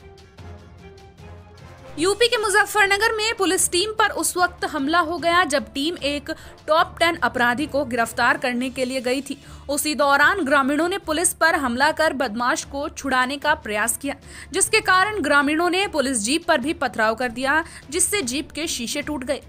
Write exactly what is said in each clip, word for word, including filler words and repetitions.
UP के मुजफ्फरनगर में police team पर उस वक्त हमला हो गया जब टीम एक टॉप टेन अपराधी को गिरफ्तार करने के लिए गई थी। उसी दौरान ग्रामीणों ने पुलिस पर हमला कर बदमाश को छुड़ाने का प्रयास किया, जिसके कारण ग्रामीणों ने पुलिस जीप पर भी पथराव कर दिया, जिससे जीप के शीशे टूट गए।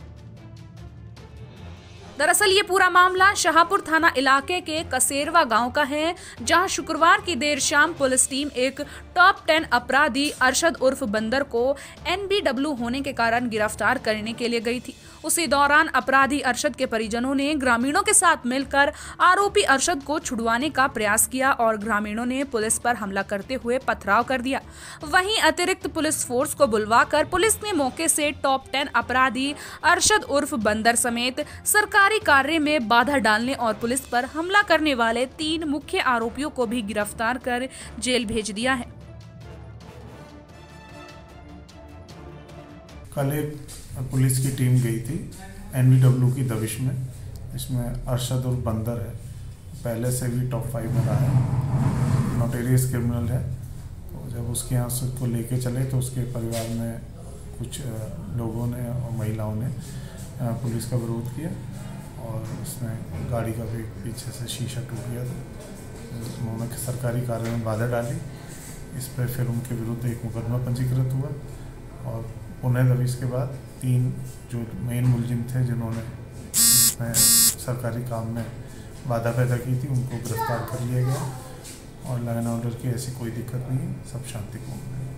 दरअसल ये पूरा मामला शाहपुर थाना इलाके के कसेरवा गांव का है, जहां शुक्रवार की देर शाम पुलिस टीम एक टॉप टेन अपराधी अरशद उर्फ बंदर को एन बी डब्ल्यू होने के कारण गिरफ्तार करने के लिए गई थी। उसी दौरान अपराधी अरशद के परिजनों ने ग्रामीणों के साथ मिलकर आरोपी अरशद को छुड़वाने का प्रयास किया और ग्रामीणों ने पुलिस पर हमला करते हुए पथराव कर दिया। वहीं अतिरिक्त पुलिस फोर्स को बुलवाकर पुलिस ने मौके से टॉप टेन अपराधी अरशद उर्फ बंदर समेत सरकारी कार्य में बाधा डालने और पुलिस पर हमला करने वाले तीन मुख्य आरोपियों को भी गिरफ्तार कर जेल भेज दिया है। कल एक पुलिस की टीम गई थी एन बी डब्ल्यू की दबिश में। इसमें अरशद और बंदर है, पहले से भी टॉप फाइव में रहा है, नोटेरियस क्रिमिनल है। तो जब उसके यहाँ से को लेके चले तो उसके परिवार में कुछ लोगों ने और महिलाओं ने पुलिस का विरोध किया और उसमें गाड़ी का भी पीछे से शीशा टूट गया था। उन्होंने सरकारी कार्य में बाधा डाली। इस पर फिर उनके विरुद्ध एक मुकदमा पंजीकृत हुआ और पुनः दबिश के बाद तीन जो मेन मुलजिम थे जिन्होंने इसमें सरकारी काम में बाधा पैदा की थी, उनको गिरफ्तार कर लिया गया और लॉ एंड ऑर्डर की ऐसी कोई दिक्कत नहीं है, सब शांतिपूर्ण है।